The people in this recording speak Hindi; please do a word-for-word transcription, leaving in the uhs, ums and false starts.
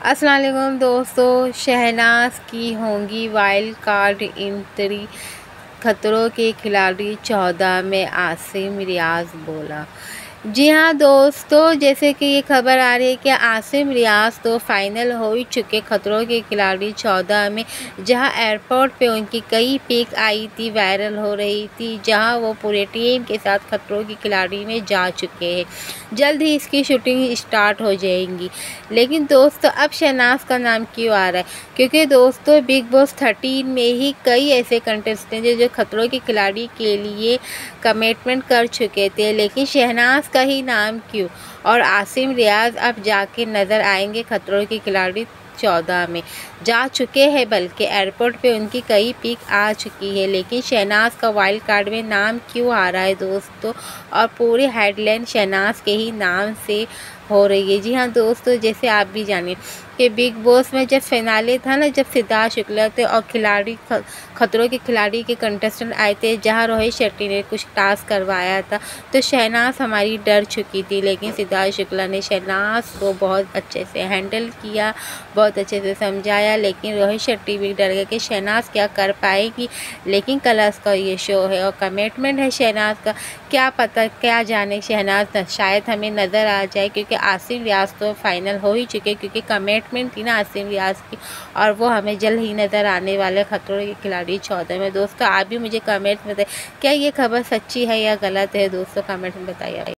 अस्सलाम वालेकुम दोस्तों, शहनाज की होंगी वाइल्ड कार्ड एंट्री। खतरों के खिलाड़ी चौदह में आसिम रियाज बोला। जी हाँ दोस्तों, जैसे कि ये खबर आ रही है कि आसिम रियाज तो फाइनल हो ही चुके खतरों के खिलाड़ी चौदह में, जहां एयरपोर्ट पे उनकी कई पिक आई थी, वायरल हो रही थी, जहां वो पूरे टीम के साथ खतरों के खिलाड़ी में जा चुके हैं। जल्द ही इसकी शूटिंग स्टार्ट हो जाएंगी। लेकिन दोस्तों, अब शहनाज का नाम क्यों आ रहा है? क्योंकि दोस्तों, बिग बॉस थर्टीन में ही कई ऐसे कंटेस्टेंट हैं जो खतरों के खिलाड़ी के लिए कमिटमेंट कर चुके थे, लेकिन शहनाज का ही नाम क्यों? और आसिम रियाज अब जाके नज़र आएंगे खतरों के खिलाड़ी चौदह में, जा चुके हैं, बल्कि एयरपोर्ट पे उनकी कई पिक आ चुकी है। लेकिन शहनाज का वाइल्ड कार्ड में नाम क्यों आ रहा है दोस्तों? और पूरी हेडलाइन शहनाज के ही नाम से हो रही है। जी हाँ दोस्तों, जैसे आप भी जानिए कि बिग बॉस में जब फिनाले था ना, जब सिद्धार्थ शुक्ला थे और खिलाड़ी खतरों के खिलाड़ी के कंटेस्टेंट आए थे, जहां रोहित शेट्टी ने कुछ टास्क करवाया था, तो शहनाज हमारी डर चुकी थी। लेकिन सिद्धार्थ शुक्ला ने शहनाज को बहुत अच्छे से हैंडल किया, बहुत अच्छे से समझाया। लेकिन रोहित शेट्टी भी डर गए कि शहनाज क्या कर पाएगी। लेकिन कलर्स का ये शो है और कमिटमेंट है शहनाज का, क्या पता, क्या जाने शहनाज शायद हमें नज़र आ जाए, क्योंकि आसिम रियाज तो फाइनल हो ही चुके, क्योंकि कमिटमेंट थी ना आसिम रियाज की, और वो हमें जल्द ही नज़र आने वाले खतरों के खिलाड़ी चौदह में। दोस्तों, आप भी मुझे कमेंट में बताइए, क्या ये खबर सच्ची है या गलत है? दोस्तों, कमेंट में बताइए।